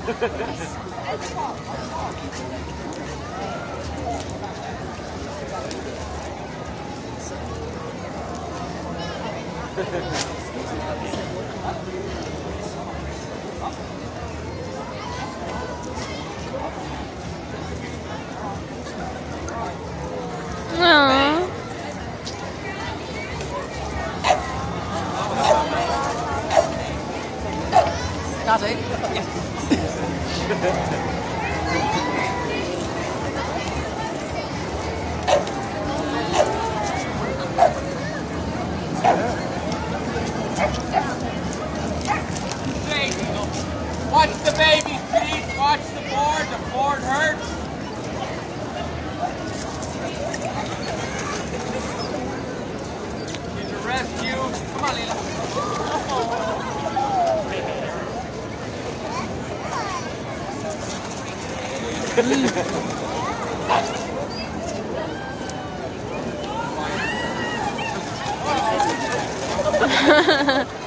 Got it. Watch the baby, please. Watch the board. The board hurts. Need to rescue. Come on, Lila.